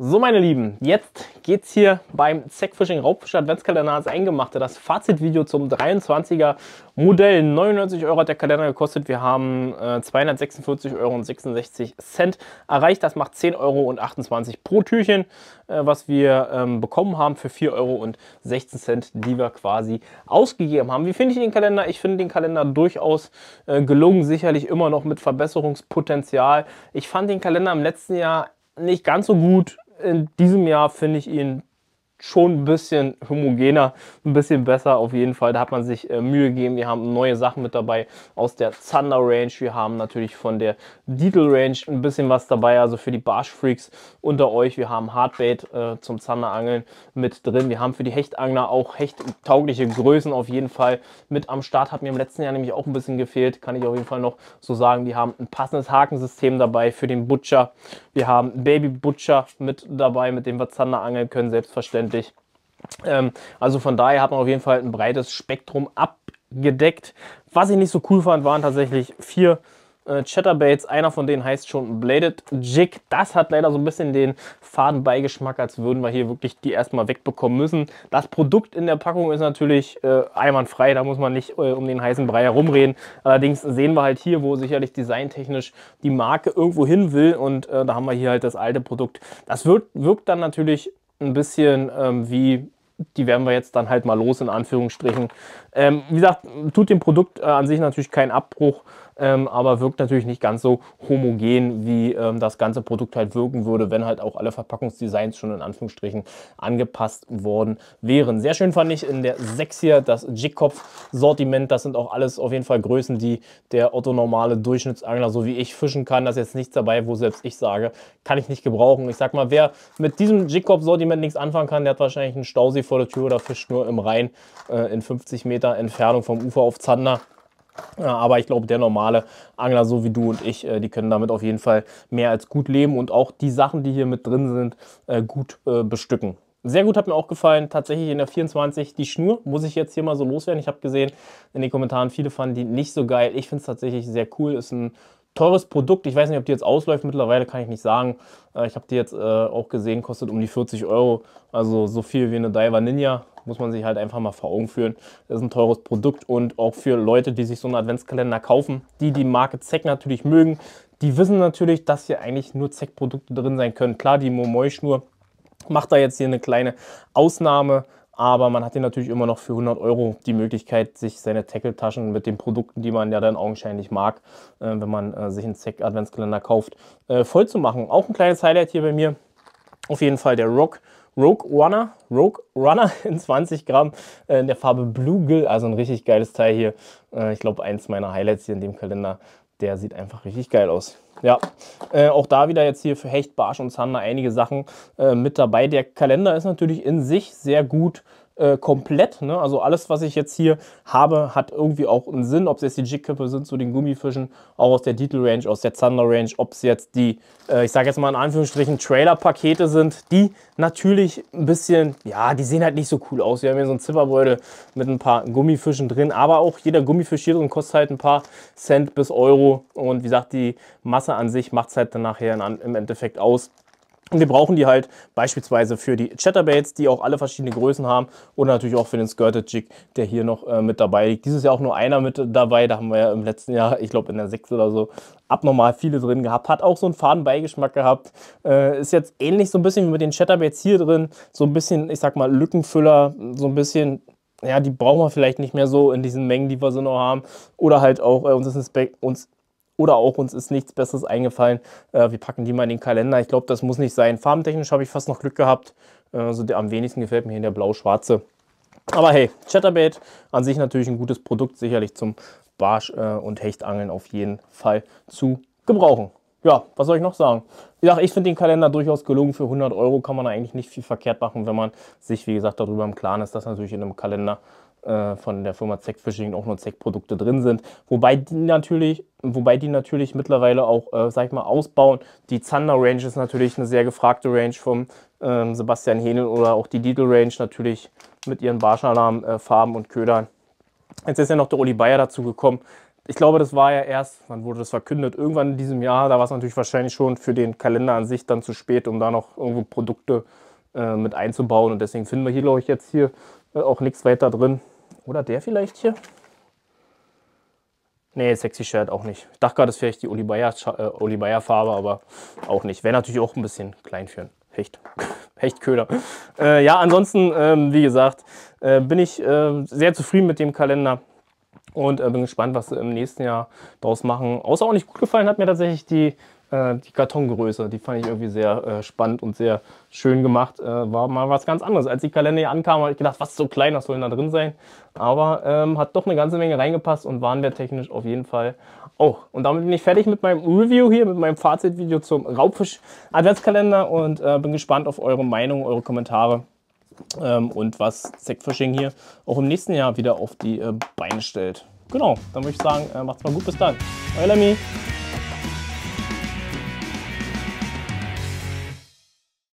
So, meine Lieben, jetzt geht's hier beim Zack Fishing Raubfisch Adventskalender ans Eingemachte. Das Fazitvideo zum 23er Modell. 99 Euro hat der Kalender gekostet. Wir haben 246,66 Euro erreicht. Das macht 10,28 Euro pro Türchen, was wir bekommen haben für 4,16 Euro, die wir quasi ausgegeben haben. Wie finde ich den Kalender? Ich finde den Kalender durchaus gelungen. Sicherlich immer noch mit Verbesserungspotenzial. Ich fand den Kalender im letzten Jahr nicht ganz so gut. In diesem Jahr finde ich ihn schon ein bisschen homogener, ein bisschen besser auf jeden Fall. Da hat man sich Mühe gegeben. Wir haben neue Sachen mit dabei aus der Zander Range. Wir haben natürlich von der Dietel Range ein bisschen was dabei, also für die Barschfreaks unter euch. Wir haben Hardbait zum Zanderangeln mit drin. Wir haben für die Hechtangler auch hechttaugliche Größen auf jeden Fall mit am Start. Hat mir im letzten Jahr nämlich auch ein bisschen gefehlt, kann ich auf jeden Fall noch so sagen. Wir haben ein passendes Hakensystem dabei für den Butcher. Wir haben Baby Butcher mit dabei, mit dem wir Zander angeln können, selbstverständlich. Also von daher hat man auf jeden Fall ein breites Spektrum abgedeckt. Was ich nicht so cool fand, waren tatsächlich 4 Chatterbaits. Einer von denen heißt schon Bladed Jig. Das hat leider so ein bisschen den faden Beigeschmack, als würden wir hier wirklich die erstmal wegbekommen müssen. Das Produkt in der Packung ist natürlich einwandfrei, da muss man nicht um den heißen Brei herumreden. Allerdings sehen wir halt hier, wo sicherlich designtechnisch die Marke irgendwo hin will, und da haben wir hier halt das alte Produkt. Das wirkt dann natürlich ein bisschen wie, die werden wir jetzt dann halt mal los, in Anführungsstrichen. Wie gesagt, tut dem Produkt an sich natürlich keinen Abbruch, aber wirkt natürlich nicht ganz so homogen, wie das ganze Produkt halt wirken würde, wenn halt auch alle Verpackungsdesigns schon in Anführungsstrichen angepasst worden wären. Sehr schön fand ich in der 6 hier das Jigkopf-Sortiment. Das sind auch alles auf jeden Fall Größen, die der Otto-normale Durchschnittsangler, so wie ich, fischen kann. Da ist jetzt nichts dabei, wo selbst ich sage, kann ich nicht gebrauchen. Ich sag mal, wer mit diesem Jigkopf-Sortiment nichts anfangen kann, der hat wahrscheinlich einen Stausee vor der Tür oder fischt nur im Rhein in 50 Meter Entfernung vom Ufer auf Zander. Ja, aber ich glaube, der normale Angler, so wie du und ich, die können damit auf jeden Fall mehr als gut leben und auch die Sachen, die hier mit drin sind, gut bestücken. Sehr gut hat mir auch gefallen, tatsächlich in der 24 die Schnur, muss ich jetzt hier mal so loswerden. Ich habe gesehen in den Kommentaren, viele fanden die nicht so geil. Ich finde es tatsächlich sehr cool, ist ein teures Produkt. Ich weiß nicht, ob die jetzt ausläuft, mittlerweile kann ich nicht sagen. Ich habe die jetzt auch gesehen, kostet um die 40 Euro, also so viel wie eine Daiwa Ninja. Muss man sich halt einfach mal vor Augen führen. Das ist ein teures Produkt, und auch für Leute, die sich so einen Adventskalender kaufen, die die Marke Zack natürlich mögen, die wissen natürlich, dass hier eigentlich nur Zack-Produkte drin sein können. Klar, die Momoi-Schnur macht da jetzt hier eine kleine Ausnahme, aber man hat hier natürlich immer noch für 100 Euro die Möglichkeit, sich seine Tackle-Taschen mit den Produkten, die man ja dann augenscheinlich mag, wenn man sich einen Zack-Adventskalender kauft, voll zu machen. Auch ein kleines Highlight hier bei mir, auf jeden Fall der Rogue Runner in 20 Gramm in der Farbe Bluegill, also ein richtig geiles Teil hier. Ich glaube, eins meiner Highlights hier in dem Kalender. Der sieht einfach richtig geil aus. Ja, auch da wieder jetzt hier für Hecht, Barsch und Zander einige Sachen mit dabei. Der Kalender ist natürlich in sich sehr gut komplett, ne? Also alles, was ich jetzt hier habe, hat irgendwie auch einen Sinn. Ob es jetzt die Jigköpfe sind zu den Gummifischen, auch aus der Dietel Range, aus der Zander Range, ob es jetzt die, ich sage jetzt mal in Anführungsstrichen, Trailer-Pakete sind, die natürlich ein bisschen, ja, die sehen halt nicht so cool aus. Wir haben hier so einen Zipperbeutel mit ein paar Gummifischen drin, aber auch jeder Gummifisch hier drin kostet halt ein paar Cent bis Euro, und wie gesagt, die Masse an sich macht es halt dann nachher im Endeffekt aus. Und wir brauchen die halt beispielsweise für die Chatterbaits, die auch alle verschiedene Größen haben, oder natürlich auch für den Skirted Jig, der hier noch mit dabei liegt. Dieses Jahr auch nur einer mit dabei, da haben wir ja im letzten Jahr, ich glaube in der 6 oder so, abnormal viele drin gehabt. Hat auch so einen faden Beigeschmack gehabt. Ist jetzt ähnlich so ein bisschen wie mit den Chatterbaits hier drin, so ein bisschen, ich sag mal, Lückenfüller, so ein bisschen. Ja, die brauchen wir vielleicht nicht mehr so in diesen Mengen, die wir so noch haben. Oder halt auch uns ist nichts Besseres eingefallen. Wir packen die mal in den Kalender. Ich glaube, das muss nicht sein. Farbentechnisch habe ich fast noch Glück gehabt. Also am wenigsten gefällt mir hier der blau-schwarze. Aber hey, Chatterbait an sich natürlich ein gutes Produkt. Sicherlich zum Barsch- und Hechtangeln auf jeden Fall zu gebrauchen. Ja, was soll ich noch sagen? Wie gesagt, ich finde den Kalender durchaus gelungen. Für 100 Euro kann man eigentlich nicht viel verkehrt machen, wenn man sich, wie gesagt, darüber im Klaren ist, dass natürlich in einem Kalender von der Firma Zack Fishing auch nur Zack-Produkte drin sind. Wobei die natürlich mittlerweile auch, sag ich mal, ausbauen. Die Zander Range ist natürlich eine sehr gefragte Range vom Sebastian Hähnel, oder auch die Dietel Range natürlich mit ihren Barschalarm, Farben und Ködern. Jetzt ist ja noch der Uli Bayer dazu gekommen. ich glaube, das war ja erst, wann wurde das verkündet? Irgendwann in diesem Jahr. Da war es natürlich wahrscheinlich schon für den Kalender an sich dann zu spät, um da noch irgendwo Produkte mit einzubauen. Und deswegen finden wir hier, glaube ich, jetzt hier auch nichts weiter drin. Oder der vielleicht hier? Nee, Sexy Shirt auch nicht. Ich dachte gerade, das wäre vielleicht die Oli Bayer Farbe, aber auch nicht. Wäre natürlich auch ein bisschen klein für einen Hechtköder. Ja, ansonsten, wie gesagt, bin ich sehr zufrieden mit dem Kalender. Und bin gespannt, was sie im nächsten Jahr daraus machen. Außerordentlich gut gefallen hat mir tatsächlich die Kartongröße. Die fand ich irgendwie sehr spannend und sehr schön gemacht. War mal was ganz anderes. Als die Kalender hier ankamen, habe ich gedacht, was so klein, was soll denn da drin sein? Aber hat doch eine ganze Menge reingepasst und warenwerttechnisch auf jeden Fall auch. Und damit bin ich fertig mit meinem Review hier, mit meinem Fazitvideo zum Raubfisch Adventskalender und bin gespannt auf eure Meinung, eure Kommentare. Und was Sektfishing hier auch im nächsten Jahr wieder auf die Beine stellt. Genau, dann würde ich sagen, macht's mal gut, bis dann. Euer Lemmy.